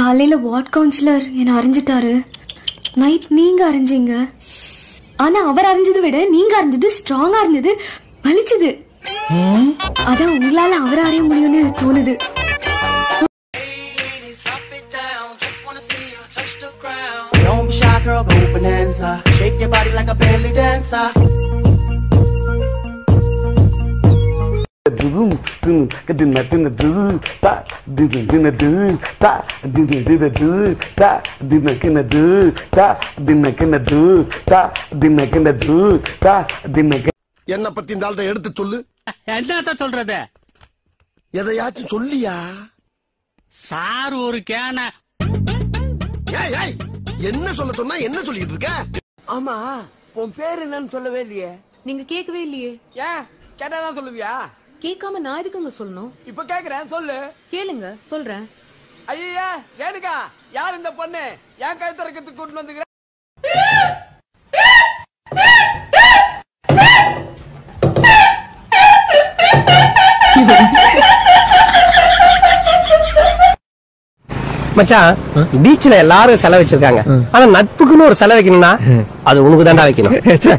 காலையில ward councillor என்ன அறிஞ்சிட்டாரு. Night நீங்க அறிஞ்சீங்க. ஆனா அவர் அறிஞ்சதை விட நீங்க அறிஞ்சது ஸ்ட்ராங்கா இருந்தது, வலிச்சது. அதான் உங்களால அவர் அறிய முடியும்னு தோணுது. என்ன பத்தி இந்த ஆள்கிட்ட எடுத்து சொல்லு. என்னத்த சொல்றது? எதையாச்சும் சொல்லியா? சார் ஒரு கேன. என்ன சொல்ல சொன்னா என்ன சொல்லிட்டு இருக்க? ஆமா, உன் பேர் என்னன்னு சொல்லவே இல்லையே. நீங்க கேட்கவே இல்லையே. ஏன் கேட்டாதான் சொல்லுவியா? கேட்காம நான் எதுக்குங்க சொல்லணும்? இப்ப கேக்குறேன், சொல்லு. கேளுங்க, சொல்றேன். ஐயா ரேணுகா, யார் இந்த பொண்ணு? ஏன் கை திறக்கிறதுக்கு கூட்டு வந்துக்கிற? மச்சான், பீச்ல எல்லாரும் செலவு வச்சிருக்காங்க. ஆனா நட்புக்குன்னு ஒரு செலவு வைக்கணும்னா அது உனக்கு தாண்டா வைக்கணும்.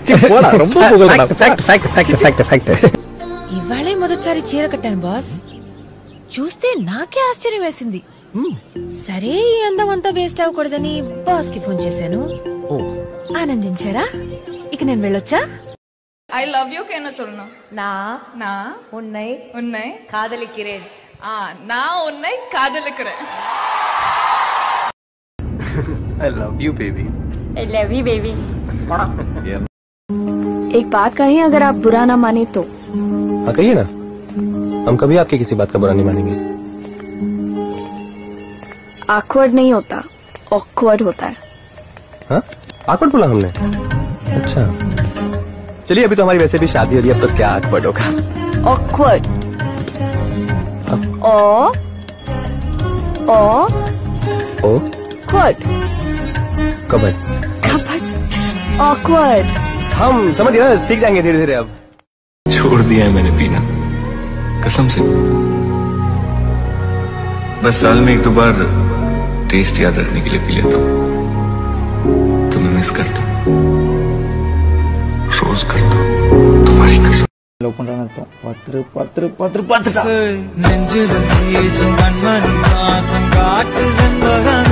ఇవాళే మొదటిసారి చీర కట్టాను బాస్. చూస్తే నాకే ఆశ్చర్యం వేసింది. సరే ఈ అందం అంతా వేస్ట్ అవ్వకూడదని బాస్ కి ఫోన్ చేశాను. ఆనందించారా? ఇక నేను వెళ్ళొచ్చా? ஐ லவ் யூ என்ன சொல்லணும்? நான் உன்னை కాదలిக்கிறேன். நான் உன்னை காதலிக்கிறேன். I love you baby. I love you baby. एक बात कही, अगर आप बुरा ना माने तो? हाँ कहिए ना, हम कभी आपकी किसी बात का बुरा नहीं मानेंगे. awkward नहीं होता, awkward होता है. हाँ awkward बोला हमने? अच्छा चलिए, अभी तो हमारी वैसे भी शादी हो रही है, अब तो क्या awkward होगा? awkward. ओ awkward. कबड्डी awkward. हम समझ गए, सीख जाएंगे धीरे धीरे. अब छोड़ दिया है मैंने पीना, कसम से. बस साल में 1-2 बार टेस्ट याद रखने के लिए पी लेता हूँ. तुम्हें मिस करता हूँ, रोज करता हूँ, तुम्हारी कसम. லவ் பண்றான்னு அர்த்தம். 10 10 10 10